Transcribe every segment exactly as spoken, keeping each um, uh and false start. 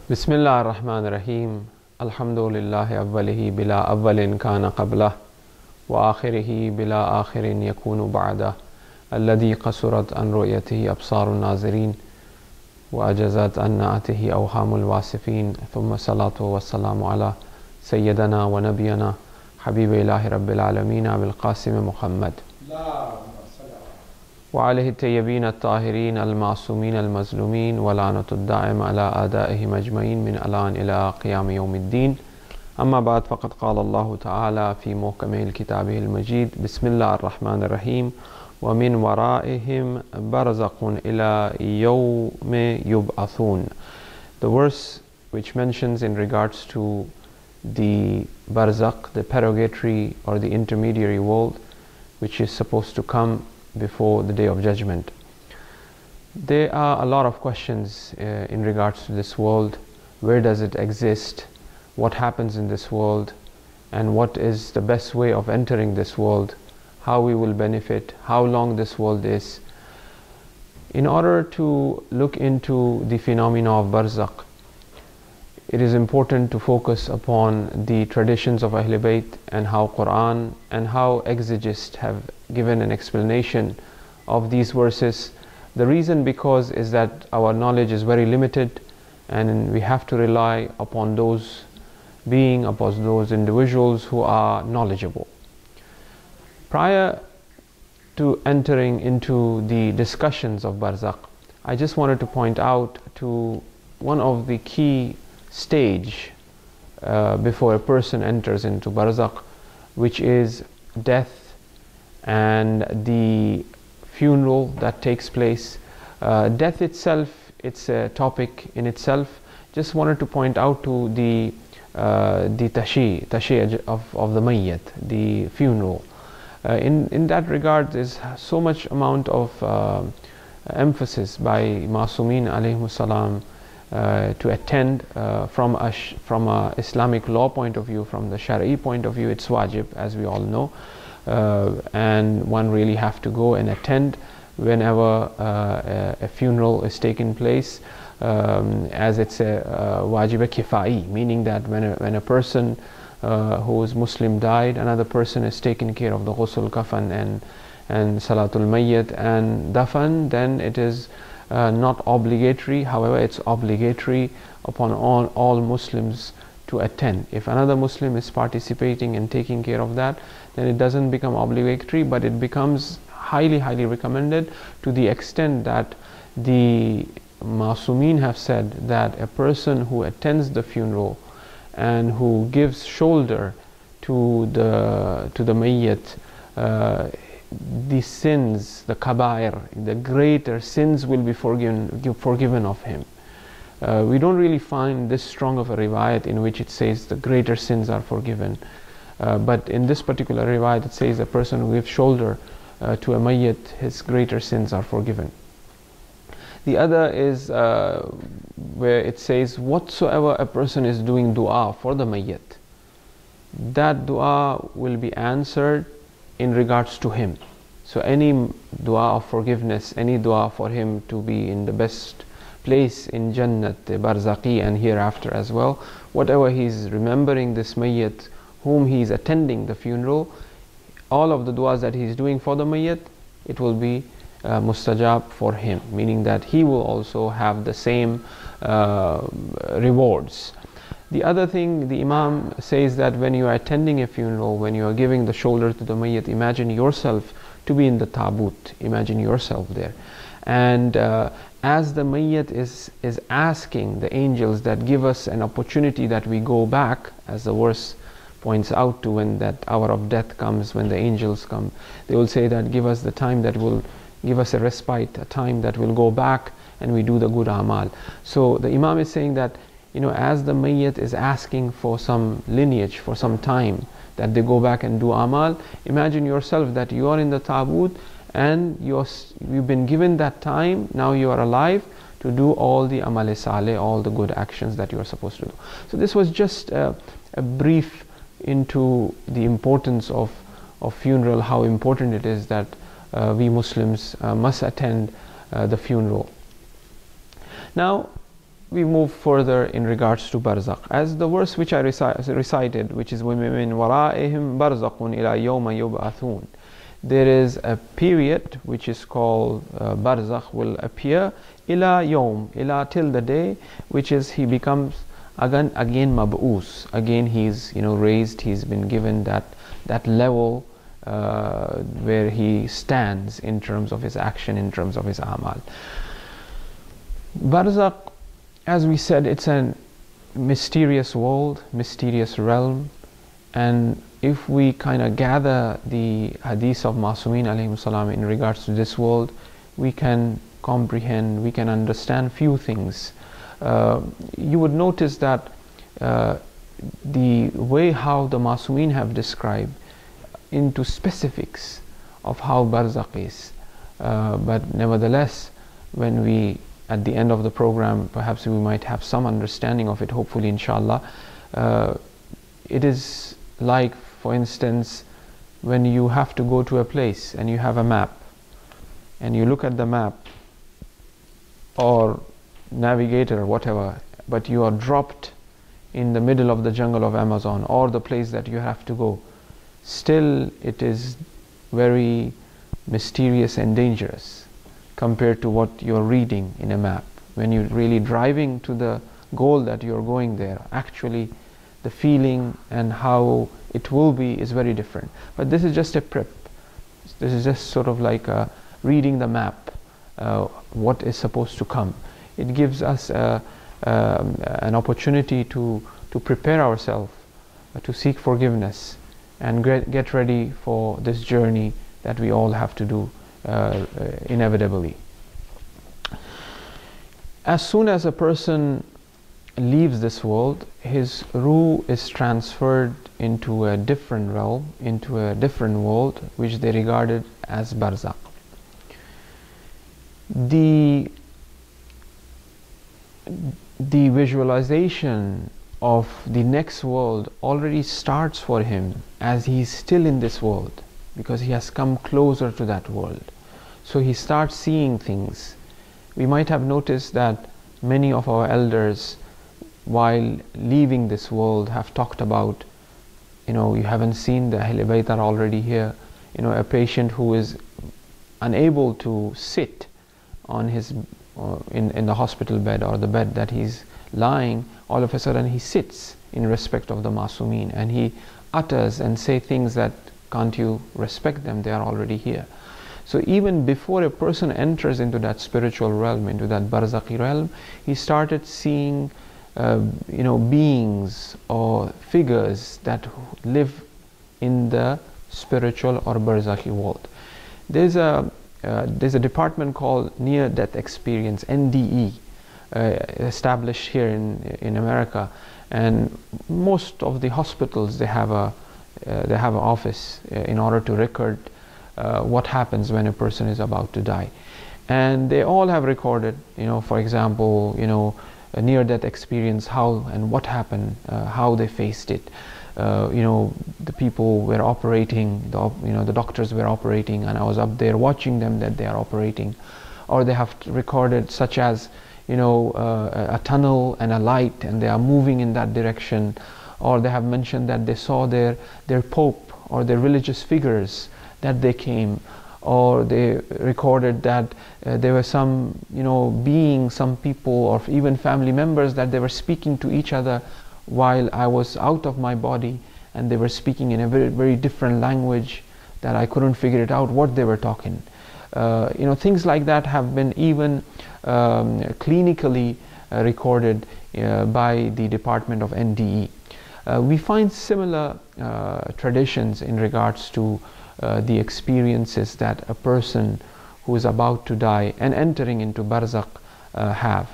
Bismillah ar-Rahman ar-Rahim. Alhamdulillahi awwalihi bila awwalin kana qablah wa akhirihi bila akhirin yakunu ba'dah alladhi qasurat an ru'yatihi absarun nazirin wa ajazat an na'atihi awhamul wasifin thumma salatu wa salamu ala sayyidana wa nabiyana habibi ilahi rabbil alameen abil qasim Muhammad وعليه الطيبين الطاهرين المعصومين المظلومين ولعنة الدائم على أعدائهم أجمعين من الآن إلى قيام يوم الدين. أما بعد فقد قال الله تعالى في محكم الكتاب المجيد بسم الله الرحمن الرحيم ومن ورائهم برزق إلى يوم يبعثون. The verse which mentions in regards to the barzakh, the purgatory or the intermediary world, which is supposed to come before the day of judgment. There are a lot of questions uh, in regards to this world. Where does it exist? What happens in this world? And what is the best way of entering this world? How we will benefit? How long this world is? In order to look into the phenomena of barzakh, it is important to focus upon the traditions of Ahl Bayt and how Quran and how exegists have given an explanation of these verses. The reason because is that our knowledge is very limited and we have to rely upon those being, upon those individuals who are knowledgeable. Prior to entering into the discussions of barzakh, I just wanted to point out to one of the key stage uh, before a person enters into barzakh, which is death and the funeral that takes place. Uh, death itself, it's a topic in itself. Just wanted to point out to the uh, the tashi, tashi of, of the mayyat, the funeral. Uh, in, in that regard, there's so much amount of uh, emphasis by Masumin alayhimus salam Uh, to attend uh, from a sh from a Islamic law point of view, from the Shari'i point of view, it's wajib, as we all know, uh, and one really have to go and attend whenever uh, a, a funeral is taking place, um, as it's a uh, wajib kifai, meaning that when a, when a person uh, who is Muslim died, another person is taking care of the ghusl, kafan and and salatul mayyit and dafan, then it is Uh, not obligatory. However, it's obligatory upon all, all Muslims to attend. If another Muslim is participating and taking care of that, then it doesn't become obligatory, but it becomes highly highly recommended, to the extent that the Masumin have said that a person who attends the funeral and who gives shoulder to the to the mayyit, uh, the sins, the kabair, the greater sins will be forgiven forgiven of him. Uh, we don't really find this strong of a riwayat in which it says the greater sins are forgiven. Uh, but in this particular riwayat it says a person who gives shoulder uh, to a mayyit, his greater sins are forgiven. The other is uh, where it says whatsoever a person is doing dua for the mayyit, that dua will be answered in regards to him. So any dua of forgiveness, any dua for him to be in the best place in Jannat, Barzaqi, and hereafter as well, whatever he's remembering this mayyit whom he's attending the funeral, all of the duas that he's doing for the mayyit, it will be uh, mustajab for him, meaning that he will also have the same uh, rewards. The other thing, the Imam says that when you are attending a funeral, when you are giving the shoulder to the mayyit, imagine yourself to be in the tabut, imagine yourself there. And uh, as the mayyit is, is asking the angels that give us an opportunity that we go back, as the verse points out to, when that hour of death comes, when the angels come, they will say that give us the time that will give us a respite, a time that will go back and we do the good amal. So the Imam is saying that, you know, as the mayyit is asking for some lineage, for some time, that they go back and do amal, imagine yourself that you are in the tabut and you're, you've been given that time, now you are alive to do all the amal saleh, all the good actions that you are supposed to do. So this was just a, a brief into the importance of, of funeral, how important it is that uh, we Muslims uh, must attend uh, the funeral. Now, we move further in regards to barzakh. As the verse which I reci recited, which is وَمِن وَرَائِهِمْ بَرْزَقٌ إِلَى يَوْمَ يُبْعَثُونَ, there is a period which is called uh, barzakh, will appear ila yawm, ila till the day, which is he becomes again again mab'us, again he's you know raised, he's been given that that level uh, where he stands in terms of his action, in terms of his amal. Barzakh, as we said, it's a mysterious world, mysterious realm, and if we kind of gather the hadith of Ma'sumin alayhim salam in regards to this world, we can comprehend, we can understand few things. Uh, you would notice that uh, the way how the Ma'sumin have described into specifics of how barzakh is, uh, but nevertheless, when we at the end of the program, perhaps we might have some understanding of it, hopefully, inshallah. Uh, it is like, for instance, when you have to go to a place and you have a map and you look at the map or navigator or whatever, but you are dropped in the middle of the jungle of Amazon or the place that you have to go, still it is very mysterious and dangerous compared to what you're reading in a map. When you're really driving to the goal that you're going there, actually the feeling and how it will be is very different. But this is just a prep. This is just sort of like uh, reading the map, uh, what is supposed to come. It gives us uh, um, an opportunity to, to prepare ourselves, uh, to seek forgiveness and get, get ready for this journey that we all have to do uh, uh, inevitably. As soon as a person leaves this world, his ruh is transferred into a different realm, into a different world, which they regarded as barzakh. The, the visualization of the next world already starts for him as he is still in this world, because he has come closer to that world. So he starts seeing things. We might have noticed that many of our elders, while leaving this world, have talked about, you know, you haven't seen the Ahl Bayt are already here. You know, a patient who is unable to sit on his uh, in, in the hospital bed or the bed that he's lying, all of a sudden he sits in respect of the Ma'sumin and he utters and say things that, can't you respect them, they are already here. So even before a person enters into that spiritual realm, into that barzakhi realm, he started seeing uh, you know, beings or figures that live in the spiritual or barzakhi world. There's a uh, there's a department called Near Death Experience, N D E, uh, established here in in America, and most of the hospitals, they have a uh, they have an office uh, in order to record Uh, what happens when a person is about to die. And they all have recorded, you know, for example, you know, a near-death experience, how and what happened, uh, how they faced it. Uh, you know, the people were operating, the, you know, the doctors were operating, and I was up there watching them that they are operating. Or they have recorded such as, you know, uh, a tunnel and a light, and they are moving in that direction. Or they have mentioned that they saw their, their pope or their religious figures that they came, or they recorded that uh, there were some, you know, beings, some people, or even family members, that they were speaking to each other while I was out of my body, and they were speaking in a very, very different language that I couldn't figure it out what they were talking. Uh, you know, things like that have been even um, clinically uh, recorded uh, by the Department of N D E. Uh, we find similar uh, traditions in regards to Uh, the experiences that a person who is about to die and entering into barzakh uh, have.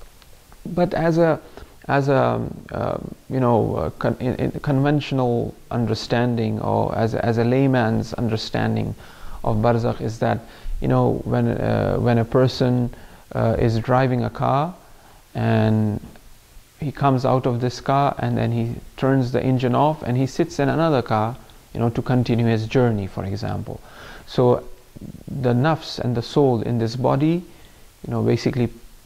But as a as a uh, you know uh, con in, in conventional understanding, or as a, as a layman's understanding of barzakh, is that, you know, when uh, when a person uh, is driving a car and he comes out of this car and then he turns the engine off and he sits in another car, you know, to continue his journey, for example. So the nafs and the soul in this body, you know, basically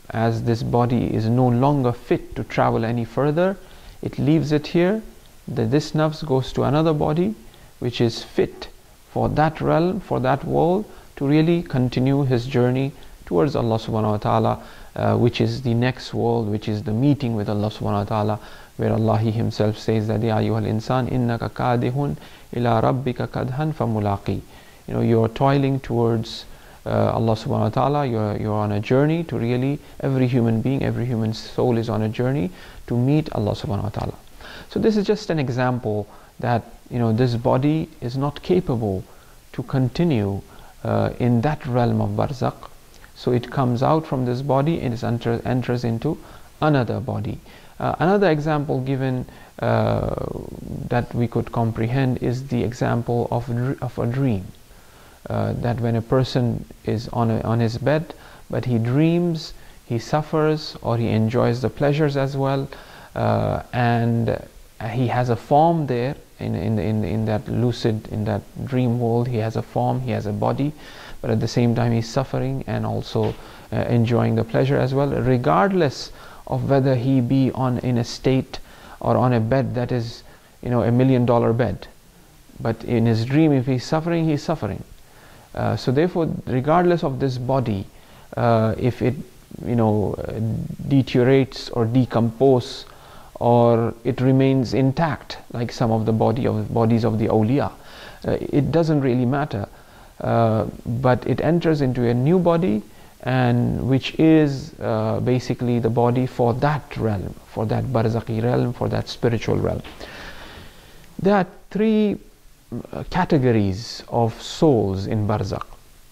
as this body is no longer fit to travel any further, it leaves it here. The, this nafs goes to another body which is fit for that realm, for that world, to really continue his journey towards Allah subhanahu wa ta'ala, uh, which is the next world, which is the meeting with Allah subhanahu wa ta'ala, where Allah He Himself says that Ya ayyuhal insan innaka kadihun ila rabbika kadhan famulaqi. You know, you are toiling towards uh, Allah subhanahu wa ta'ala, you're, you're on a journey to really, every human being, every human soul is on a journey to meet Allah subhanahu wa ta'ala. So this is just an example that, you know, this body is not capable to continue uh, in that realm of barzakh. So it comes out from this body and it enter, enters into another body. Uh, another example given uh, that we could comprehend is the example of, of a dream. Uh, that when a person is on, a, on his bed, but he dreams, he suffers, or he enjoys the pleasures as well, uh, and he has a form there in, in, in, in that lucid, in that dream world. He has a form, he has a body, but at the same time he's suffering and also uh, enjoying the pleasure as well, regardless of whether he be on in a state or on a bed that is, you know, a million dollar bed. But in his dream, if he's suffering, he's suffering. Uh, so therefore, regardless of this body, uh, if it, you know, uh, deteriorates or decomposes, or it remains intact, like some of the body of bodies of the awliya, uh, it doesn't really matter. Uh, but it enters into a new body, and which is uh, basically the body for that realm, for that barzakhi realm, for that spiritual realm. There are three uh, categories of souls in barzakh.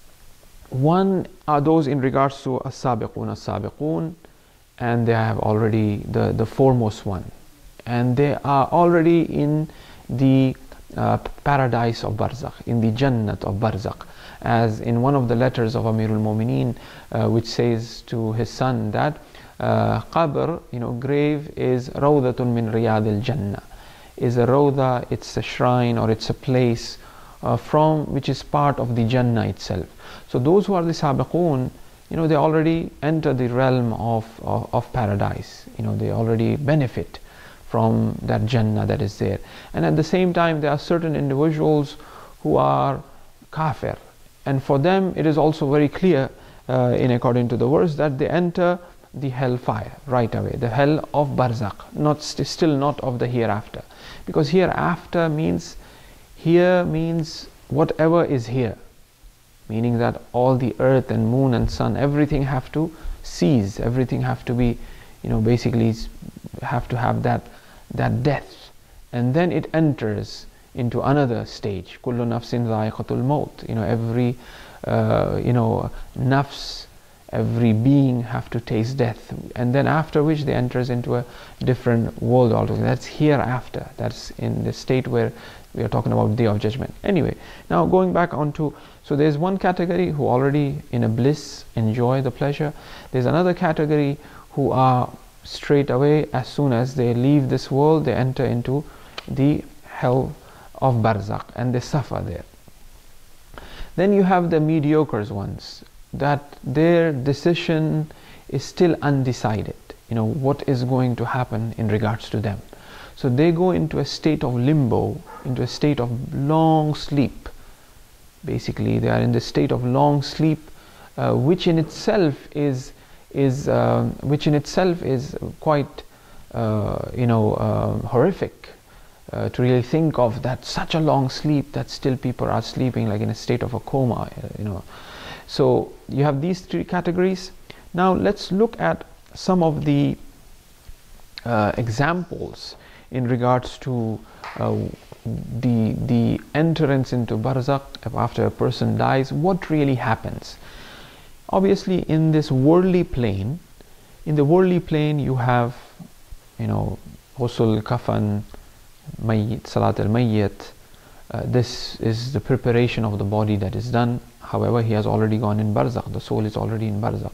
One are those in regards to as-sabiqun, as-sabiqun, and they have already the, the foremost one, and they are already in the uh, paradise of barzakh, in the jannat of barzakh, as in one of the letters of Amirul Mu'mineen, uh, which says to his son that uh, qabr, you know, grave is rawdatun min riyadil jannah, is a rawda, it's a shrine or it's a place uh, from which is part of the jannah itself. So those who are the sabiqun, you know, they already enter the realm of, of, of paradise, you know, they already benefit from that jannah that is there. And at the same time, there are certain individuals who are kafir, and for them it is also very clear uh, in according to the verse that they enter the hellfire right away, the hell of barzakh, not st still not of the hereafter, because hereafter means, here means whatever is here, meaning that all the earth and moon and sun, everything have to cease, everything have to be, you know, basically have to have that that death, and then it enters into another stage. Kullu nafsin dha'iqatul maut. You know, every uh, you know nafs, every being have to taste death, and then after which they enters into a different world altogether. That's hereafter. That's in the state where we are talking about Day of Judgment. Anyway, now going back onto, so there's one category who already in a bliss enjoy the pleasure. There's another category who are straight away, as soon as they leave this world, they enter into the hell of barzakh and they suffer there. Then you have the mediocre ones, that their decision is still undecided, you know, what is going to happen in regards to them. So they go into a state of limbo, into a state of long sleep. Basically they are in the state of long sleep, uh, which in itself is is uh, which in itself is quite uh, you know uh, horrific. Uh, to really think of that, such a long sleep, that still people are sleeping like in a state of a coma, uh, you know. So you have these three categories. Now let's look at some of the uh, examples in regards to uh, the the entrance into barzakh after a person dies. What really happens? Obviously, in this worldly plane, in the worldly plane you have, you know, ghusl, kafan, mayyit, salat al-mayyit. Uh, this is the preparation of the body that is done. However, he has already gone in barzakh, the soul is already in barzakh.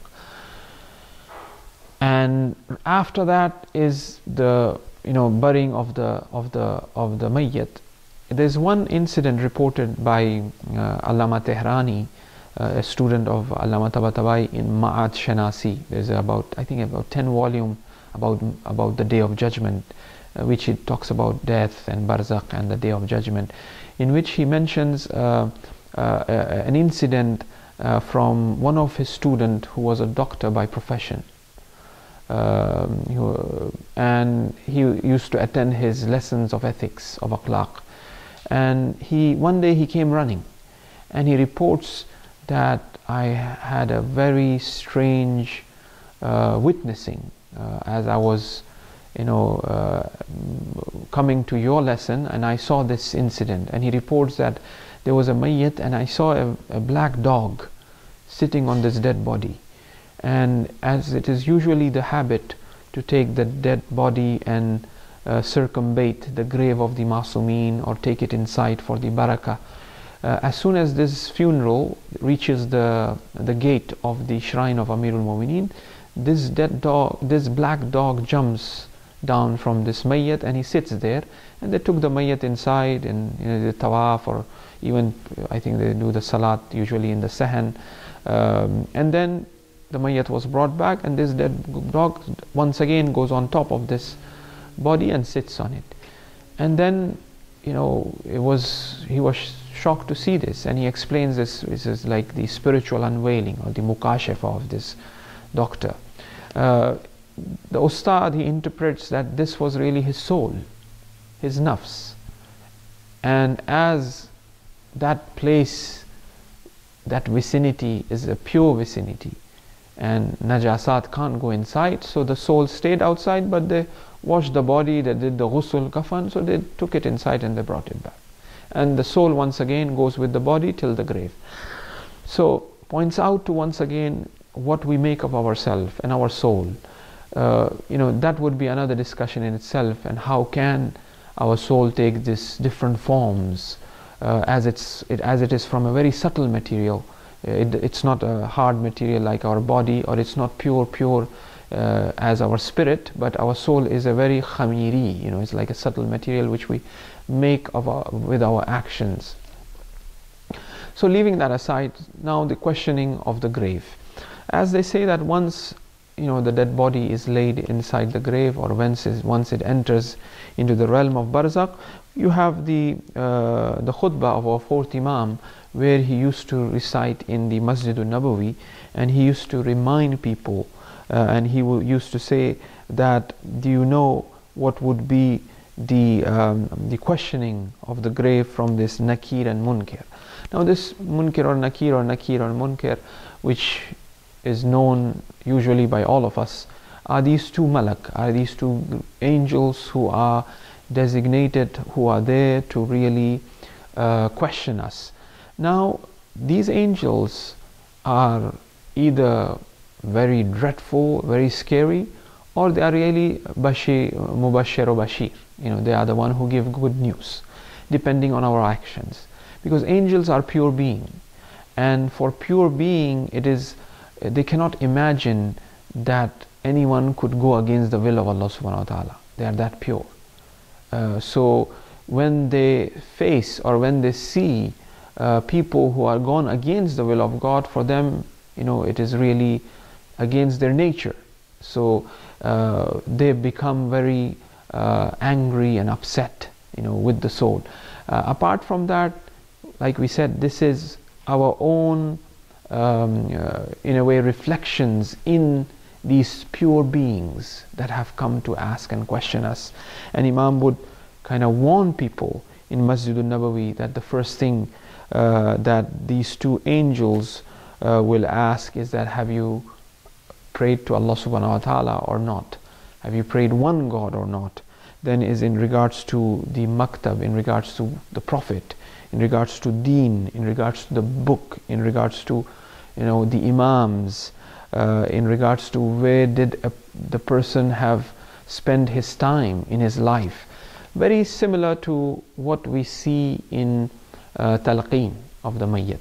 And after that is the, you know, burying of the of the of the mayyit. There's one incident reported by uh, Allama Tehrani, uh, a student of Allama Tabatabai in Ma'at Shanasi. There's about, I think, about ten volume about about the Day of Judgment, uh, which it talks about death and barzakh and the Day of Judgment, in which he mentions uh, uh, uh, an incident uh, from one of his students who was a doctor by profession. Um, he, and he used to attend his lessons of ethics, of akhlaq. And he one day he came running, and he reports that I had a very strange uh, witnessing uh, as I was, you know, uh, coming to your lesson, and I saw this incident. And he reports that there was a mayyit, and I saw a, a black dog sitting on this dead body. And as it is usually the habit to take the dead body and uh, circumambulate the grave of the Masumeen or take it inside for the barakah, uh, as soon as this funeral reaches the the gate of the shrine of Amirul Mu'mineen, this dead dog, this black dog jumps down from this mayyat, and he sits there. And they took the mayyat inside, and you know, the tawaf, or even I think they do the salat usually in the sahan, um, and then the mayyat was brought back, and this dead dog once again goes on top of this body and sits on it. And then, you know, it was he was shocked to see this, and he explains this. This is like the spiritual unveiling or the mukashafa of this doctor. Uh, the ustad, he interprets that this was really his soul, his nafs, and as that place, that vicinity is a pure vicinity, and najasat can't go inside, so the soul stayed outside, but they washed the body, they did the ghusl kafan, so they took it inside and they brought it back. And the soul once again goes with the body till the grave. So points out to once again what we make of ourselves and our soul. Uh, you know, that would be another discussion in itself, and how can our soul take these different forms uh, as it's it, as it is from a very subtle material. It, it's not a hard material like our body, or it's not pure pure uh, as our spirit, but our soul is a very khamiri, you know, it's like a subtle material which we make of our, with our actions. So leaving that aside, now the questioning of the grave. As they say that once, you know, the dead body is laid inside the grave, or once is, once it enters into the realm of barzakh, you have the uh, the khutbah of our fourth Imam, where he used to recite in the Masjid al-Nabawi, and he used to remind people, uh, and he used to say that, do you know what would be the um, the questioning of the grave from this Nakir and Munkar? Now this Munkar or Nakir or Nakir or Munkar, which is known usually by all of us, are these two malak, are these two angels who are designated, who are there to really uh, question us. Now these angels are either very dreadful, very scary, or they are really bashir, mubashir or bashir. You know, they are the one who give good news, depending on our actions. Because angels are pure being, and for pure being, it is they cannot imagine that anyone could go against the will of Allah subhanahu wa ta'ala. They are that pure. Uh, so when they face or when they see uh, people who are gone against the will of God, for them, you know, it is really against their nature. So uh, they become very uh, angry and upset, you know, with the soul. Uh, apart from that, like we said, this is our own um, uh, in a way reflections in these pure beings that have come to ask and question us. And Imam would kind of warn people in Masjid al-Nabawi that the first thing uh, that these two angels uh, will ask is that, have you prayed to Allah subhanahu wa ta'ala or not? Have you prayed one God or not? Then is in regards to the maktab, in regards to the Prophet, in regards to deen, in regards to the book, in regards to, you know, the imams, uh, in regards to where did a, the person have spent his time in his life. Very similar to what we see in uh, talqeen of the mayyit.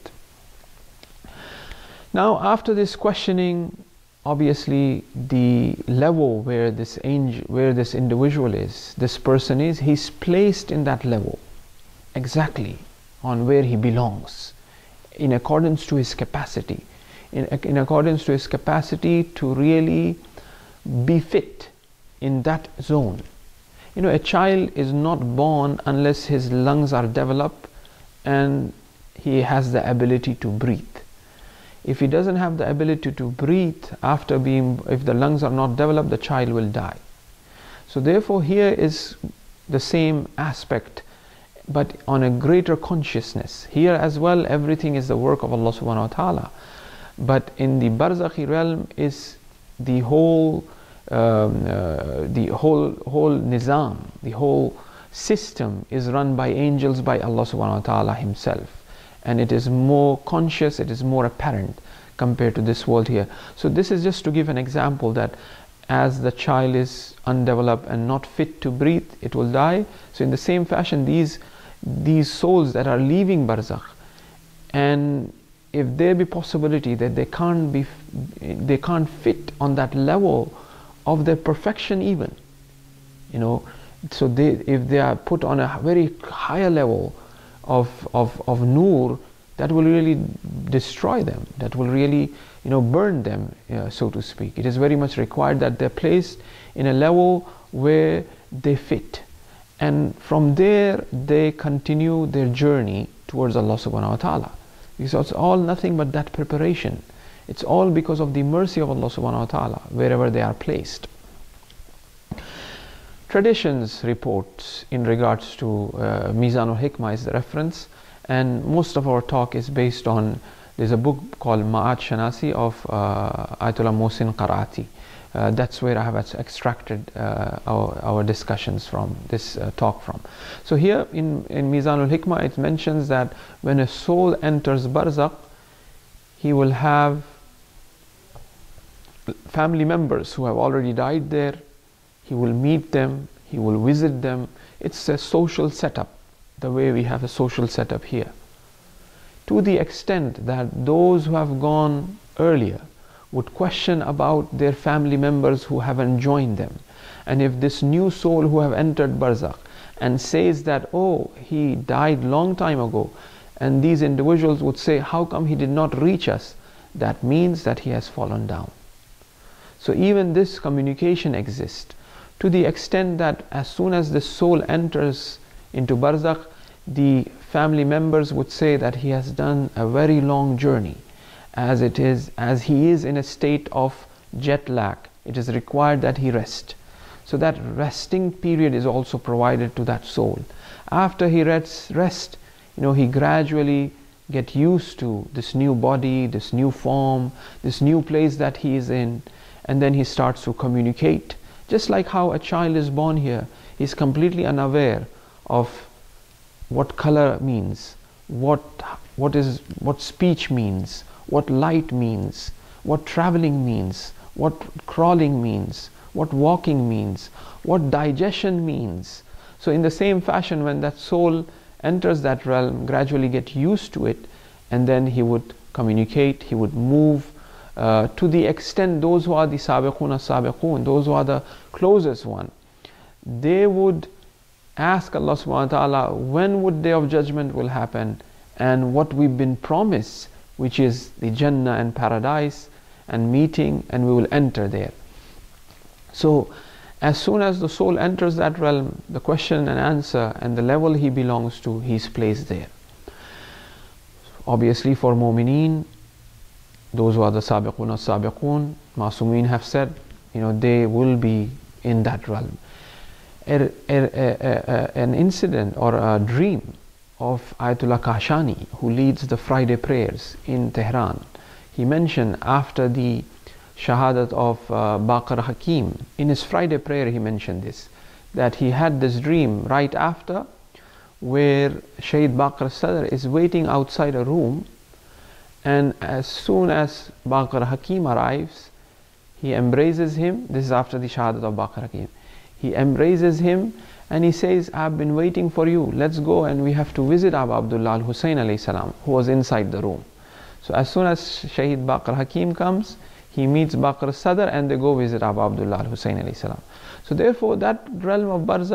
Now after this questioning, obviously the level where this angel, where this individual is, this person is, he's placed in that level exactly on where he belongs. in accordance to his capacity, in, in accordance to his capacity to really be fit in that zone. You know, a child is not born unless his lungs are developed and he has the ability to breathe. If he doesn't have the ability to breathe after being, if the lungs are not developed, the child will die. So therefore here is the same aspect, but on a greater consciousness. Here as well, everything is the work of Allah subhanahu wa ta'ala. But in the barzakhi realm is the whole um, uh, the whole whole nizam, the whole system is run by angels, by Allah subhanahu wa ta'ala himself. And it is more conscious, it is more apparent compared to this world here. So this is just to give an example that as the child is undeveloped and not fit to breathe, it will die. So in the same fashion, these these souls that are leaving barzakh, and if there be possibility that they can't be they can't fit on that level of their perfection even, you know, so they if they are put on a very higher level of of of nur, that will really destroy them, that will really, you know, burn them, uh, so to speak. It is very much required that they're placed in a level where they fit, and from there they continue their journey towards Allah subhanahu wa ta'ala. Because it's all nothing but that preparation. It's all because of the mercy of Allah subhanahu wa ta'ala wherever they are placed. Traditions reports in regards to uh, Mizanul Hikmah is the reference, and most of our talk is based on, there's a book called Ma'at Shanasi of uh, Ayatollah Mohsin Qarati. Uh, that's where I have extracted uh, our, our discussions from, this uh, talk from. So here in, in Mizanul Hikmah it mentions that when a soul enters barzakh, he will have family members who have already died there. He will meet them, he will visit them. It's a social setup, the way we have a social setup here. To the extent that those who have gone earlier would question about their family members who haven't joined them. And if this new soul who have entered barzakh and says that, oh, he died long time ago, and these individuals would say, how come he did not reach us? That means that he has fallen down. So even this communication exists, to the extent that as soon as the soul enters into barzakh, the family members would say that he has done a very long journey, as it is, as he is in a state of jet lag. It is required that he rest. So that resting period is also provided to that soul. After he rests, rest, you know, he gradually get used to this new body, this new form, this new place that he is in, and then he starts to communicate. Just like how a child is born here, he is completely unaware of what color means, what what is what speech means, what light means, what traveling means, what crawling means, what walking means, what digestion means. So in the same fashion, when that soul enters that realm, gradually get used to it, and then he would communicate, he would move, uh, to the extent those who are the sabiqun as-sabiqun, those who are the closest one, they would ask Allah subhanahu wa ta'ala, when would day of judgment will happen, and what we've been promised, which is the Jannah and paradise and meeting, and we will enter there. So as soon as the soul enters that realm, the question and answer and the level he belongs to, he is placed there. Obviously for mu'mineen, those who are the sabiqun as-sabiqun, Masumin have said, you know, they will be in that realm. A, a, a, a, an incident or a dream of Ayatollah Kashani, who leads the Friday prayers in Tehran. He mentioned after the Shahadat of uh, Baqir Hakim, in his Friday prayer he mentioned this, that he had this dream right after, where Shaheed Baqir Sadr is waiting outside a room, and as soon as Baqir Hakim arrives, he embraces him. This is after the Shahadat of Baqir Hakim. He embraces him and he says, I've been waiting for you, let's go and we have to visit Abu Abdullah al-Hussein alayhi salam, who was inside the room. So as soon as Shaheed Baqir Hakim comes, he meets Baqir Sadr and they go visit Abu Abdullah al-Hussein alayhi salam. So therefore that realm of barzakh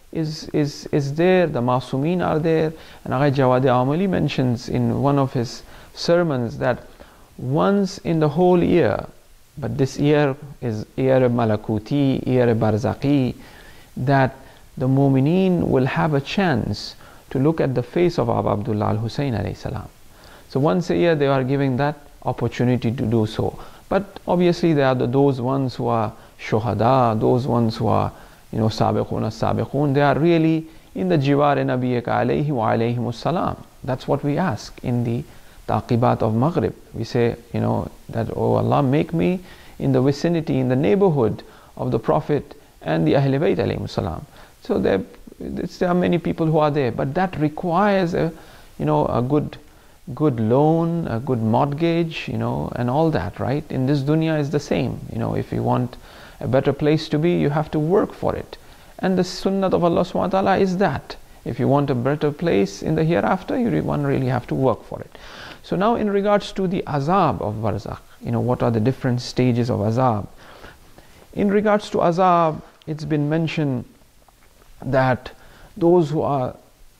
is, is, is there, the Masumeen are there. And Agha Jawad Amali mentions in one of his sermons that once in the whole year, but this year is year Malakuti, year Barzaqi, that the Mu'mineen will have a chance to look at the face of Abu Abdullah al-Hussein alayhi salam. So once a year they are giving that opportunity to do so. But obviously there are the, those ones who are shuhada, those ones who are, you know, sabiqun as-sabiqun, they are really in the jiwar nabiyyika alayhi wa alayhimus salam. That's what we ask in the taqibat of Maghrib. We say, you know, that, oh Allah, make me in the vicinity, in the neighborhood of the Prophet and the Ahlul Bayt alayhimus salam. So there, there are many people who are there, but that requires a, you know, a good, good loan, a good mortgage, you know, and all that, right? In this dunya is the same. You know, if you want a better place to be, you have to work for it. And the sunnah of Allah subhanahu wa ta'ala is that. If you want a better place in the hereafter, you one really have to work for it. So now in regards to the azab of barzakh, you know, what are the different stages of azab? In regards to azab, it's been mentioned that those who are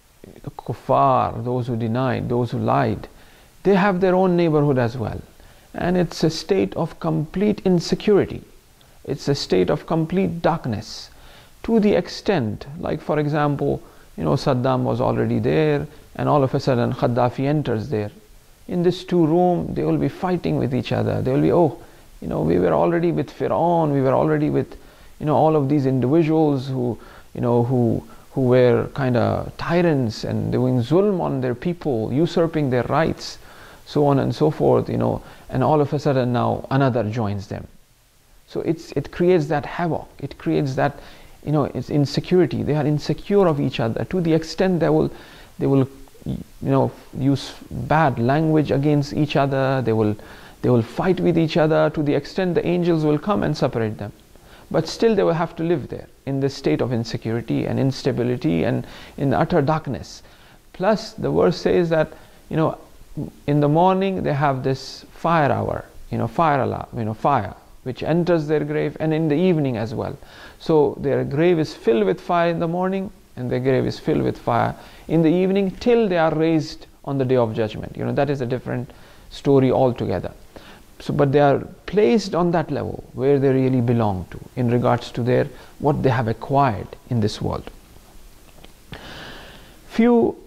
kuffar, those who denied, those who lied, they have their own neighborhood as well. And it's a state of complete insecurity. It's a state of complete darkness. To the extent, like for example, you know, Saddam was already there, and all of a sudden Gaddafi enters there. In this two room, they will be fighting with each other. They will be, oh, you know, we were already with Fir'aun, we were already with, you know, all of these individuals who, you know, who who were kind of tyrants and doing zulm on their people, usurping their rights, so on and so forth, you know, and all of a sudden now another joins them. So it's it creates that havoc. It creates that, you know, it's insecurity. They are insecure of each other to the extent they will, they will, you know, use bad language against each other. They will, they will fight with each other to the extent the angels will come and separate them. But still they will have to live there in this state of insecurity and instability and in utter darkness. Plus the verse says that, you know, in the morning they have this fire hour, you know, fire alarm, you know, fire, which enters their grave, and in the evening as well. So their grave is filled with fire in the morning, and their grave is filled with fire in the evening, till they are raised on the day of judgment. You know, that is a different story altogether. So, but they are placed on that level where they really belong to in regards to their what they have acquired in this world. Few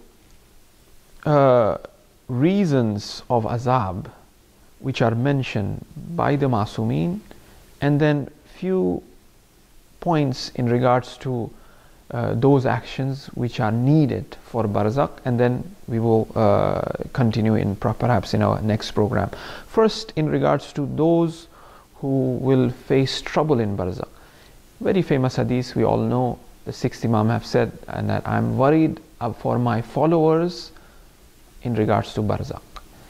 uh, reasons of azab which are mentioned by the Masumeen, and then few points in regards to uh, those actions which are needed for barzakh, and then we will uh, continue in perhaps in our next program. First, in regards to those who will face trouble in barzakh. Very famous hadith, we all know, the sixth Imam have said, and that I'm worried for my followers in regards to barzakh.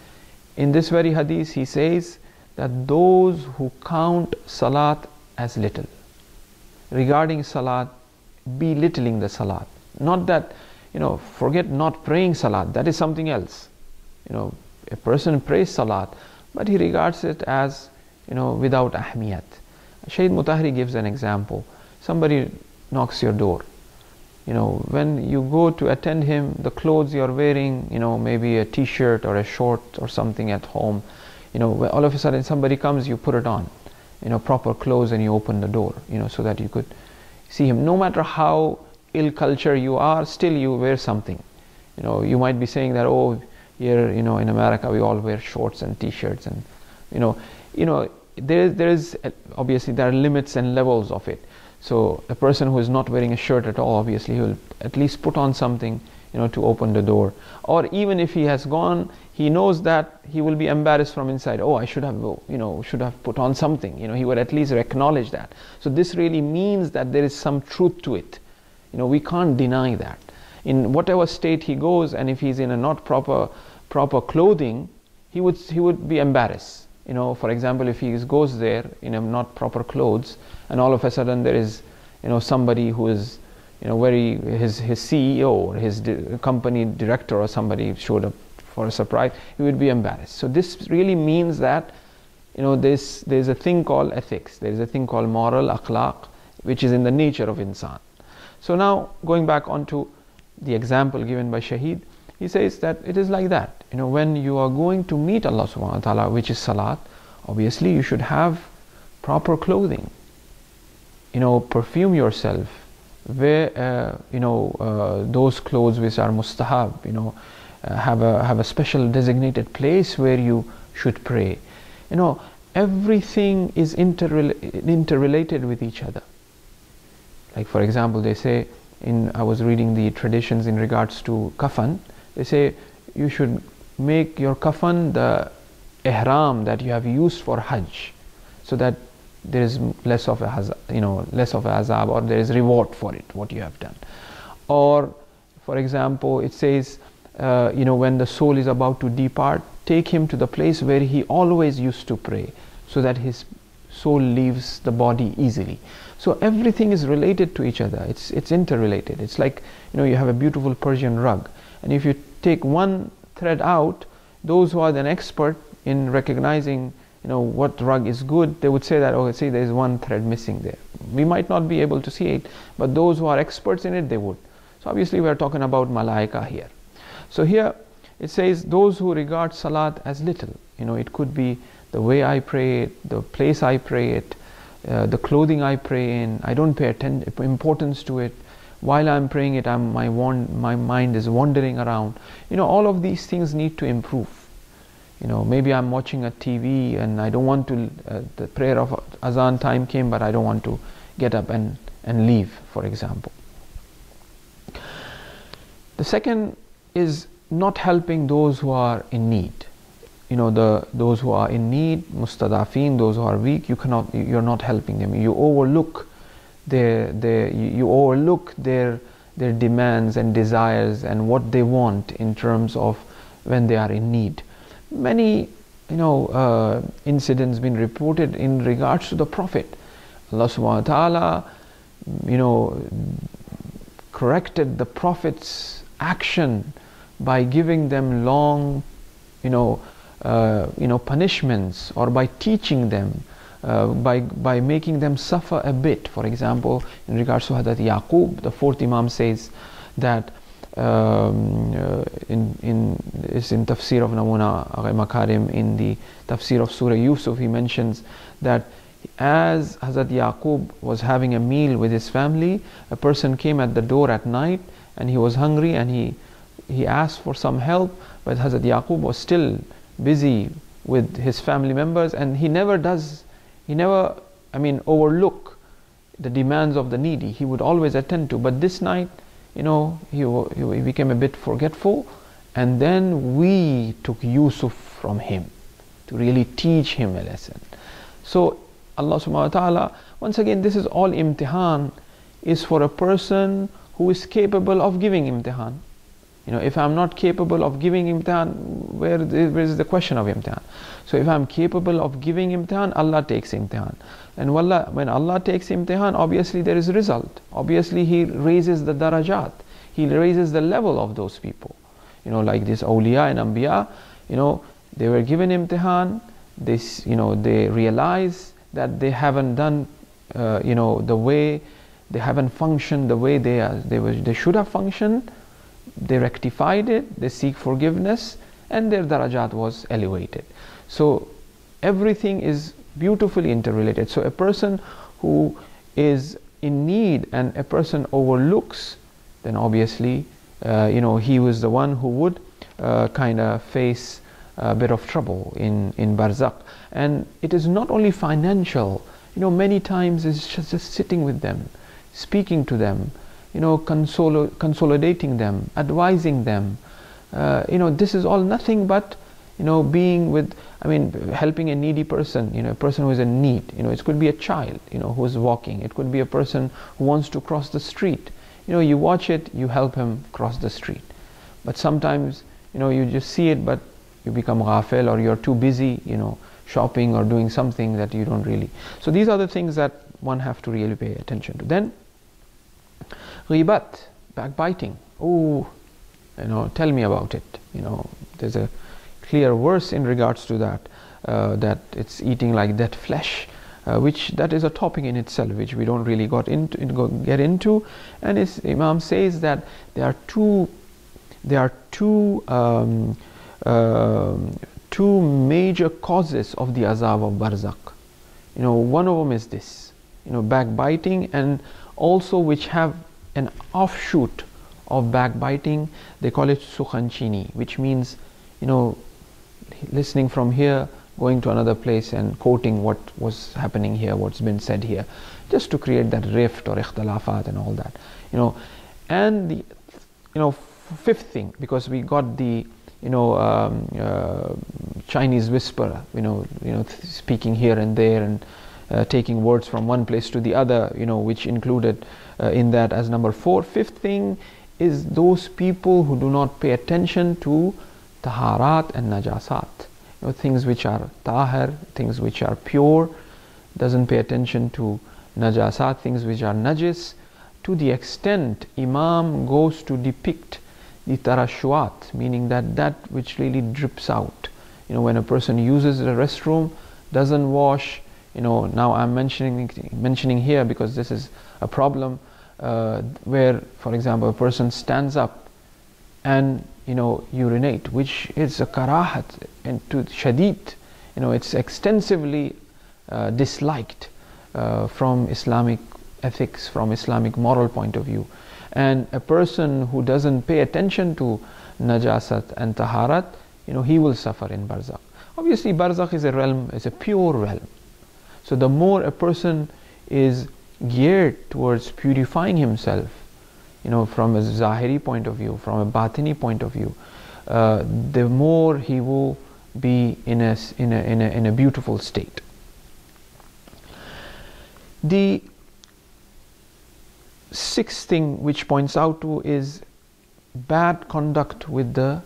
In this very hadith he says that those who count salat as little, regarding salat, belittling the salat, not that, you know, forget not praying salat, that is something else. You know, a person prays salat, but he regards it as, you know, without ahmiyat. Shaykh Mutahari gives an example. Somebody knocks your door. You know, when you go to attend him, the clothes you're wearing, you know, maybe a t-shirt or a short or something at home, you know, all of a sudden somebody comes, you put it on, you know, proper clothes, and you open the door, you know, so that you could see him. No matter how ill culture you are, still you wear something. You know, you might be saying that, oh, here, you know, in America we all wear shorts and t-shirts, and you know, you know, there there is obviously there are limits and levels of it. So a person who is not wearing a shirt at all, obviously he will at least put on something, you know, to open the door. Or even if he has gone, he knows that he will be embarrassed from inside. Oh, I should have, you know, should have put on something. You know, he would at least acknowledge that. So this really means that there is some truth to it. You know, we can't deny that. In whatever state he goes, and if he's in a not proper proper clothing, he would he would be embarrassed. You know, for example, if he goes there in a not proper clothes, and all of a sudden there is, you know, somebody who is, you know, very his his C E O or his di company director or somebody showed up for a surprise, he would be embarrassed. So this really means that, you know, there's there's a thing called ethics. There is a thing called moral akhlaq, which is in the nature of insan. So now going back onto the example given by Shaheed, he says that it is like that. You know, when you are going to meet Allah subhanahu wa ta'ala, which is salat, obviously you should have proper clothing. You know, perfume yourself, wear uh, you know uh, those clothes which are mustahab, you know, uh, have a have a special designated place where you should pray. You know, everything is interrel interrelated with each other. Like for example, they say, in I was reading the traditions in regards to kafan, they say you should make your kafan the ihram that you have used for Hajj, so that there is less of a hazab, you know, less of a azab, or there is reward for it, what you have done. Or for example, it says, uh, you know, when the soul is about to depart, take him to the place where he always used to pray, so that his soul leaves the body easily. So everything is related to each other. It's it's interrelated. It's like, you know, you have a beautiful Persian rug, and if you take one thread out, those who are an expert in recognizing, you know, what rug is good, they would say that, oh, see, there is one thread missing there. We might not be able to see it, but those who are experts in it, they would. So obviously we are talking about malaika here. So here it says, those who regard salat as little, you know, it could be the way I pray it, the place I pray it, uh, the clothing I pray in, I don't pay attention, importance to it. While I'm praying it, I'm, my, my mind is wandering around. You know, all of these things need to improve. You know, maybe I'm watching a T V and I don't want to, uh, the prayer of azan time came, but I don't want to get up and, and leave, for example. The second is not helping those who are in need. You know, the those who are in need, mustadafin, those who are weak, you cannot, you're not helping them. You overlook their, their you, you overlook their, their demands and desires and what they want in terms of when they are in need. Many, you know, uh, incidents been reported in regards to the Prophet. Allah subhanahu wa ta'ala, you know, corrected the Prophet's action by giving them long, you know, uh, you know, punishments, or by teaching them, uh, by by making them suffer a bit. For example, in regards to Hazrat Yaqub, the fourth Imam says that um, uh, in in is in Tafsir of Namuna Agha Makarim, in the Tafsir of Surah Yusuf, he mentions that as Hazrat Yaqub was having a meal with his family, a person came at the door at night and he was hungry, and he he asked for some help, but Hazrat Yaqub was still busy with his family members, and he never does, he never, I mean, overlook the demands of the needy. He would always attend to, but this night, you know, he, he became a bit forgetful, and then we took Yusuf from him to really teach him a lesson. So Allah subhanahu wa ta'ala, once again, this is all imtihan, is for a person who is capable of giving imtihan. You know, if I'm not capable of giving imtihan, where, where is the question of imtihan? So if I'm capable of giving imtihan, Allah takes imtihan. And wallah, when Allah takes imtihan, obviously there is a result. Obviously He raises the darajat. He raises the level of those people. You know, like this awliya and anbiya, you know, they were given imtihan, they, you know, they realize that they haven't done, uh, you know, the way, they haven't functioned the way they, are, they, were, they should have functioned. They rectified it, they seek forgiveness, and their darajat was elevated. So everything is beautifully interrelated. So a person who is in need and a person overlooks, then obviously, uh, you know, he was the one who would uh, kind of face a bit of trouble in, in barzakh. And it is not only financial, you know, many times it's just, just sitting with them, speaking to them, you know, consol consolidating them, advising them. Uh, you know, this is all nothing but, you know, being with, I mean, helping a needy person, you know, a person who is in need. You know, it could be a child, you know, who is walking. It could be a person who wants to cross the street. You know, you watch it, you help him cross the street. But sometimes, you know, you just see it, but you become ghafil, or you're too busy, you know, shopping or doing something that you don't really. So these are the things that one have to really pay attention to. Then, ghibat, backbiting. Oh, you know, tell me about it. You know, there's a clear verse in regards to that, uh, that it's eating like dead flesh. uh, which that is a topic in itself, which we don't really got into, get into. And his Imam says that there are two, there are two, um, uh, two major causes of the azab of barzakh. You know, one of them is this, you know, backbiting, and also which have an offshoot of backbiting. They call it sukhanchini, which means, you know, listening from here, going to another place and quoting what was happening here, what's been said here, just to create that rift or ikhtilafat and all that, you know. And the, you know, fifth thing, because we got the, you know, um, uh, Chinese whisperer, you know, you know, speaking here and there and uh, taking words from one place to the other, you know, which included uh, in that as number four. Fifth thing is those people who do not pay attention to taharat and najasat, you know, things which are tahir, things which are pure, doesn't pay attention to najasat, things which are najis, to the extent Imam goes to depict the tarashuat, meaning that that which really drips out. You know, when a person uses the restroom, doesn't wash, you know, now I'm mentioning mentioning here because this is a problem uh, where, for example, a person stands up and, you know, urinate, which is a karahat and to shadid, you know, it's extensively uh, disliked uh, from Islamic ethics, from Islamic moral point of view. And a person who doesn't pay attention to najasat and taharat, you know, he will suffer in barzakh. Obviously barzakh is a realm, is a pure realm. So the more a person is geared towards purifying himself, you know, from a zahiri point of view, from a batini point of view, uh, the more he will be in a, in, a, in, a, in a beautiful state. The sixth thing which points out to is bad conduct with the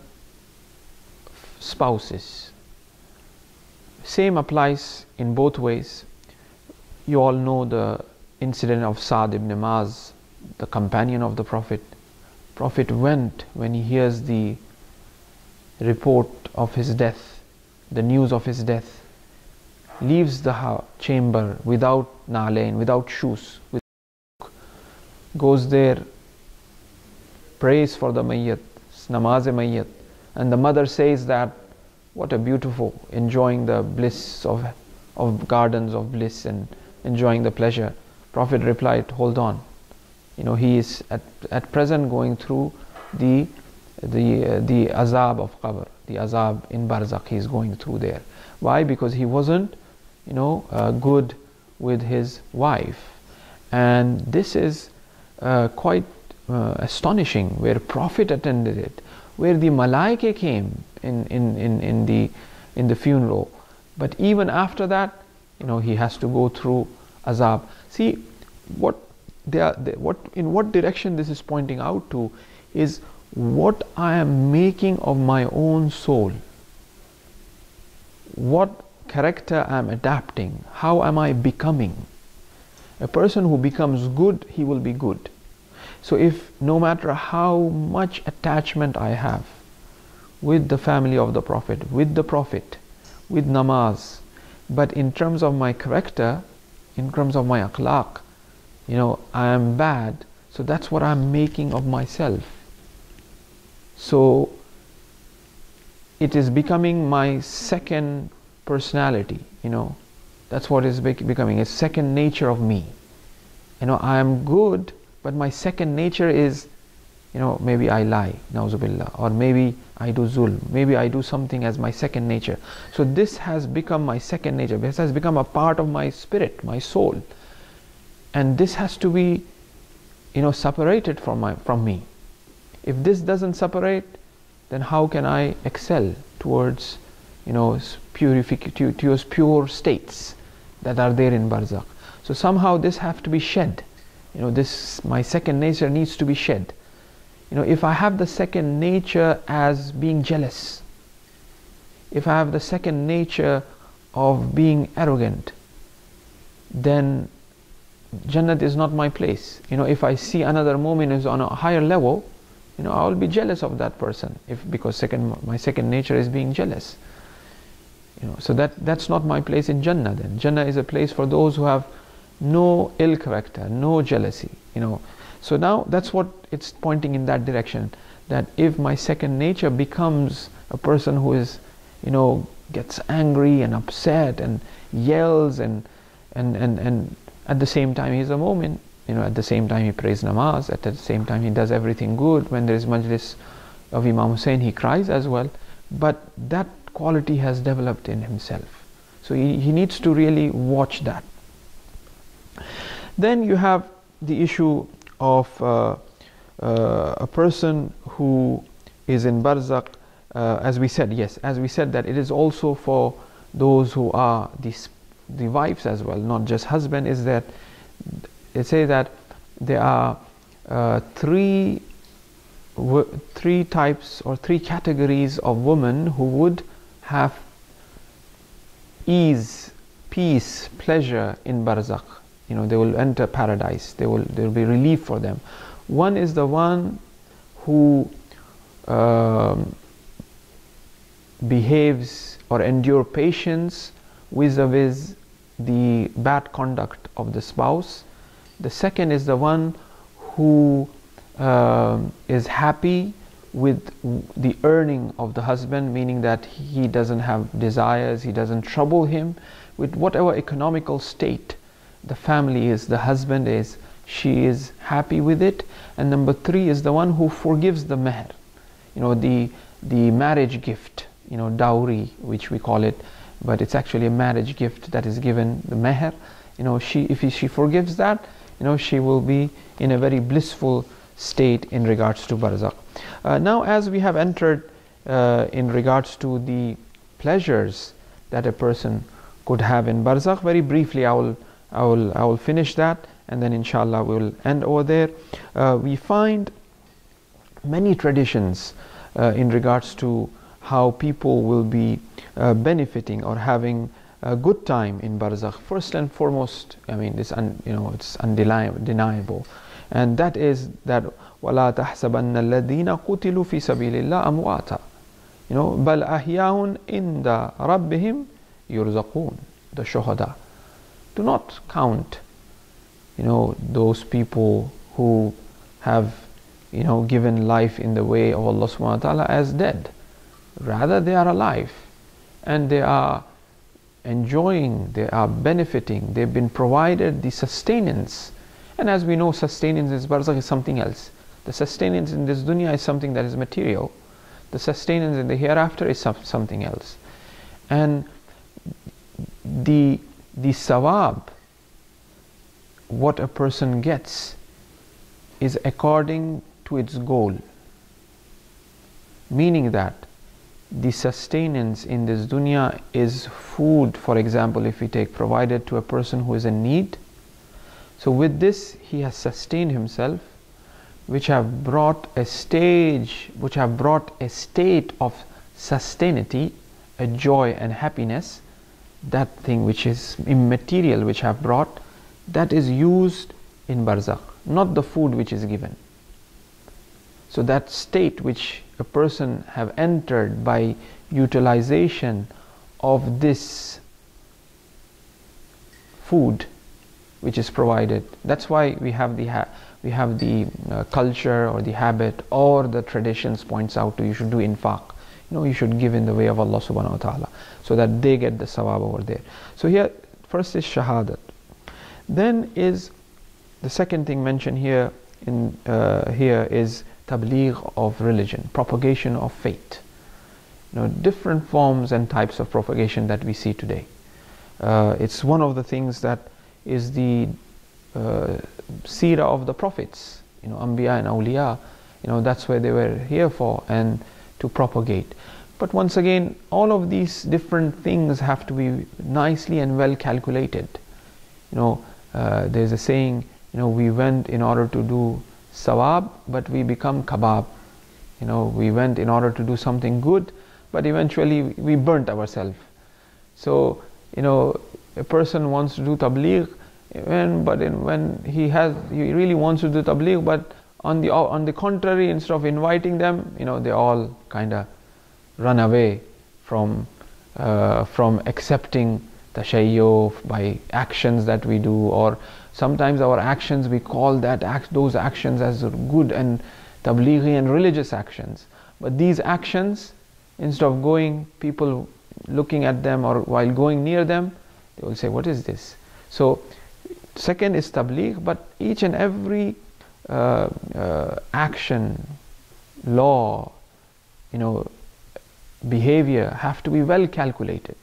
spouses. Same applies in both ways. You all know the incident of Sa'd ibn Mu'adh, the companion of the Prophet. Prophet went when he hears the report of his death, the news of his death, leaves the chamber without nalain, without shoes, with goes there, prays for the mayyat, namaz-e-mayyat, and the mother says that, what a beautiful, enjoying the bliss of, of gardens of bliss and enjoying the pleasure. Prophet replied, hold on, you know, he is at, at present going through the, the, uh, the azab of qabr, the azab in barzakh he is going through there. Why? Because he wasn't, you know, uh, good with his wife. And this is Uh, quite uh, astonishing, where Prophet attended it, where the malaika came in, in, in, in, the, in the funeral. But even after that, you know, he has to go through azab. See, what they are, they, what, in what direction this is pointing out to is what I am making of my own soul. What character I am adapting. How am I becoming? A person who becomes good, he will be good. So if no matter how much attachment I have with the family of the Prophet, with the Prophet, with namaz, but in terms of my character, in terms of my akhlaq, you know, I am bad, so that's what I'm making of myself. So it is becoming my second personality, you know. That's what is becoming a second nature of me. You know, I am good, but my second nature is, you know, maybe I lie, na'uzubillah, or maybe I do zulm, maybe I do something as my second nature. So this has become my second nature. This has become a part of my spirit, my soul. And this has to be, you know, separated from my from me. If this doesn't separate, then how can I excel towards, you know, purific- towards pure states that are there in barzakh? So somehow this have to be shed. You know, this, my second nature needs to be shed. You know, if I have the second nature as being jealous, if I have the second nature of being arrogant, then Jannat is not my place. You know, if I see another mu'min is on a higher level, you know, I will be jealous of that person, if because second my second nature is being jealous. You know, so that that's not my place in Jannah. Then Jannah is a place for those who have no ill character, no jealousy. You know, so now that's what it's pointing in that direction. That if my second nature becomes a person who is, you know, gets angry and upset and yells and and and and at the same time he's a mu'min. You know, at the same time he prays namaz. At the same time he does everything good. When there is majlis of Imam Hussein, he cries as well. But that quality has developed in himself. So he, he needs to really watch that. Then you have the issue of uh, uh, a person who is in barzakh. Uh, as we said, yes, as we said that it is also for those who are the, the wives as well, not just husband. Is that they say that there are uh, three three types or three categories of women who would have ease, peace, pleasure in barzakh. You know, they will enter paradise. They will there will be relief for them. One is the one who um, behaves or endure patience vis-a-vis the bad conduct of the spouse. The second is the one who um, is happy with the earning of the husband, meaning that he doesn't have desires, he doesn't trouble him with whatever economical state the family is, the husband is, she is happy with it. And number three is the one who forgives the meher, you know, the the marriage gift, you know, dowry, which we call it, but it's actually a marriage gift that is given, the meher. You know, she if she forgives that, you know, she will be in a very blissful state in regards to barzakh. Uh, now, as we have entered uh, in regards to the pleasures that a person could have in barzakh, very briefly I will I will I will finish that, and then inshallah we will end over there. Uh, we find many traditions uh, in regards to how people will be uh, benefiting or having a good time in barzakh. First and foremost, I mean, this un, you know it's undeniable, and that is that وَلَا تَحْسَبَنَّ الَّذِينَ قُتِلُوا فِي سَبِيلِ اللَّهِ أَمْوَاتًا, you know, بَلْ أَحْيَاءٌ عِنْدَ رَبِّهِمْ يُرْزَقُونَ. The shuhada. Do not count, you know, those people who have, you know, given life in the way of Allah subhanahu wa ta'ala as dead. Rather, they are alive and they are enjoying, they are benefiting, they've been provided the sustenance. And as we know, sustenance in barzakh is something else. The sustenance in this dunya is something that is material. The sustenance in the hereafter is something else. And the the sawab, what a person gets, is according to its goal. Meaning that the sustenance in this dunya is food, for example, if we take provided to a person who is in need. So with this he has sustained himself, which have brought a stage, which have brought a state of sustainability, a joy and happiness. That thing which is immaterial, which have brought, that is used in barzakh, not the food which is given. So that state which a person have entered by utilization of this food which is provided. That's why we have the ha we have the uh, culture or the habit or the traditions points out to you should do infaq. You know, you should give in the way of Allah subhanahu wa ta'ala, so that they get the sawab over there. So here, first is shahadat. Then is the second thing mentioned here in uh, here is tabligh of religion, propagation of faith. You know, different forms and types of propagation that we see today. Uh, it's one of the things that is the uh, seerah of the prophets. You know, anbiya and awliya. You know, that's where they were here for, and to propagate. But once again, all of these different things have to be nicely and well calculated. You know, uh, there's a saying, you know, we went in order to do sawab, but we become kabab. You know, we went in order to do something good, but eventually we burnt ourselves. So, you know, a person wants to do tabligh, when, but in, when he has, he really wants to do tabligh, but on the on the contrary, instead of inviting them, you know, they all kind of run away from uh, from accepting tashayyuf by actions that we do, or sometimes our actions, we call that act, those actions as good and tablighi and religious actions. But these actions, instead of going, people looking at them or while going near them, they will say, what is this? So second is tabligh, but each and every uh, uh, action, law, you know, behavior have to be well calculated.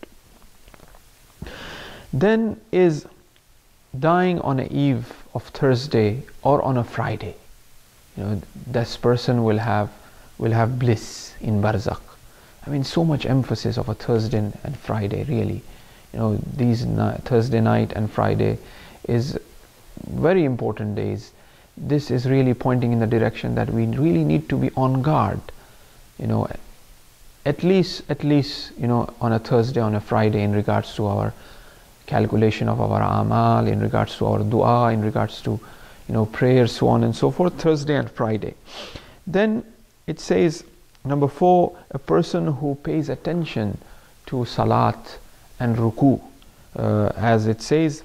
Then is dying on a eve of Thursday or on a Friday. You know, this person will have will have bliss in barzakh. I mean, so much emphasis of a Thursday and Friday, really. You know, these ni- Thursday night and Friday is very important days. This is really pointing in the direction that we really need to be on guard. You know, at least at least you know, on a Thursday, on a Friday, in regards to our calculation of our amal, in regards to our dua, in regards to, you know, prayers, so on and so forth, Thursday and Friday. Then it says, number four, a person who pays attention to salat and ruku, uh, as it says,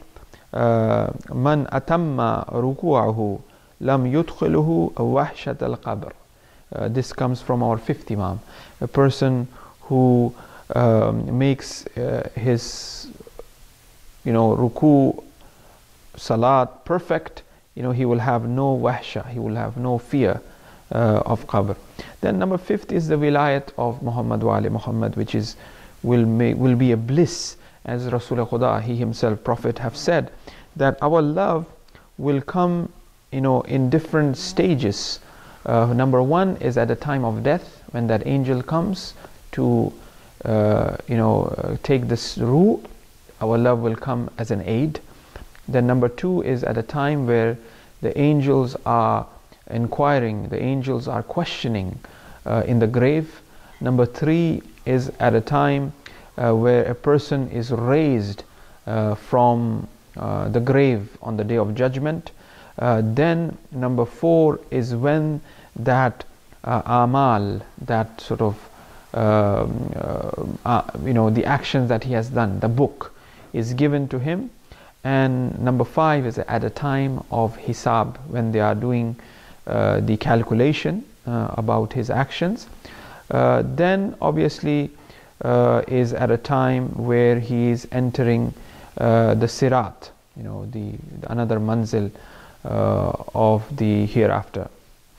man atamma ruku'ahu lam yudkhiluhu wahshat al-qabr. Uh, this comes from our fifth Imam. A person who um, makes uh, his, you know, ruku, salat perfect, you know, he will have no wahsha, he will have no fear uh, of qabr. Then number fifth is the wilayat of Muhammad wa ali Muhammad, which is will make will be a bliss, as Rasulullah Khuda, he himself, Prophet, have said that our love will come, you know, in different stages. Uh, number one is at the time of death, when that angel comes to uh, you know uh, take this ruh, our love will come as an aid. Then number two is at a time where the angels are inquiring, the angels are questioning uh, in the grave. Number three is at a time uh, where a person is raised uh, from uh, the grave on the day of judgment. Uh, then number four is when that uh, amal, that sort of um, uh, uh, you know, the actions that he has done, the book is given to him. And number five is at a time of hisab, when they are doing uh, the calculation uh, about his actions. Uh, then obviously uh, is at a time where he is entering uh, the sirat, you know, the, the another manzil uh, of the hereafter.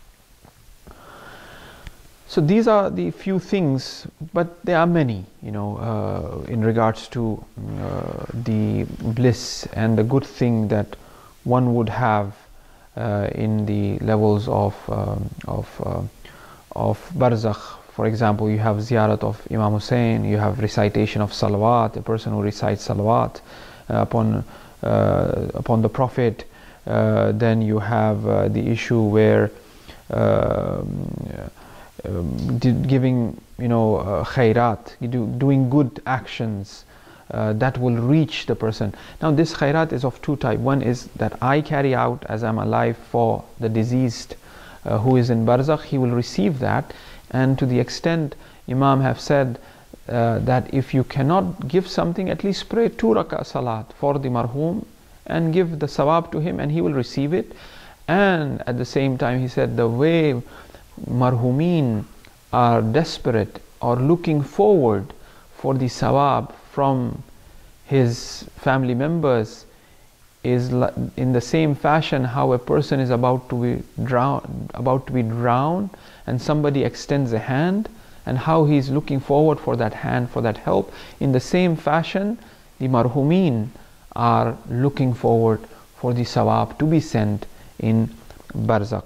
So these are the few things, but there are many, you know, uh, in regards to uh, the bliss and the good thing that one would have uh, in the levels of um, of uh, of barzakh. For example, you have ziyarat of Imam Hussein, you have recitation of salawat, a person who recites salawat uh, upon uh, upon the Prophet. Uh, then you have uh, the issue where uh, Um, giving, you know, uh, khairat, you do, doing good actions uh, that will reach the person. Now this khairat is of two types. One is that I carry out as I'm alive for the deceased uh, who is in barzakh, he will receive that. And to the extent Imam have said uh, that if you cannot give something, at least pray two rak'ah salat for the marhum and give the sawab to him, and he will receive it. And at the same time he said, the way marhumin are desperate or looking forward for the sawab from his family members is in the same fashion how a person is about to be drowned, about to be drowned, and somebody extends a hand, and how he is looking forward for that hand, for that help. In the same fashion, the marhumin are looking forward for the sawab to be sent in barzakh.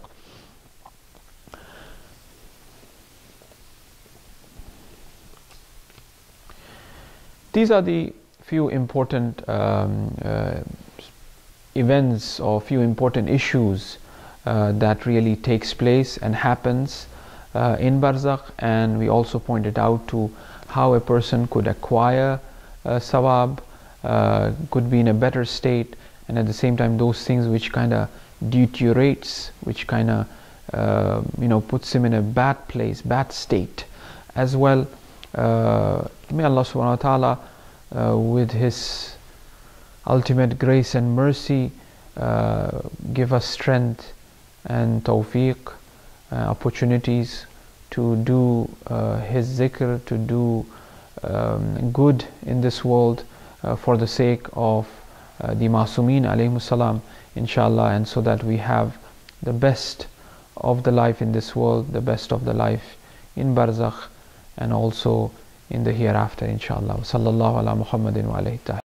These are the few important um, uh, events or few important issues uh, that really takes place and happens uh, in barzakh, and we also pointed out to how a person could acquire uh, sawab, uh, could be in a better state, and at the same time those things which kind of deteriorates, which kind of uh, you know, puts him in a bad place, bad state, as well Uh, may Allah subhanahu wa ta'ala uh, with His ultimate grace and mercy uh, give us strength and tawfiq, uh, opportunities to do uh, His zikr, to do um, good in this world uh, for the sake of uh, the Masumeen alayhimus salam, inshallah, and so that we have the best of the life in this world, the best of the life in barzakh, and also in the hereafter, inshallah. Sallallahu ala Muhammadin wa alayhi